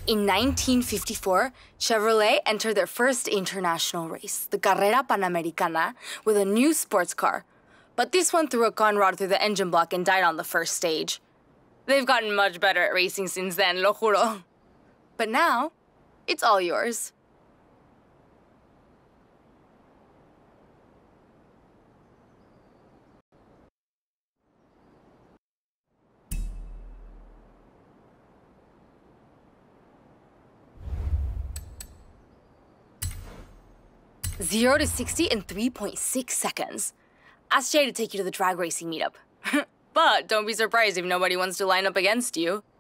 In 1954, Chevrolet entered their first international race, the Carrera Panamericana, with a new sports car. But this one threw a conrod through the engine block and died on the first stage. They've gotten much better at racing since then, lo juro. But now, it's all yours. Zero to 60 in 3.6 seconds. Ask Jay to take you to the drag racing meetup. But don't be surprised if nobody wants to line up against you.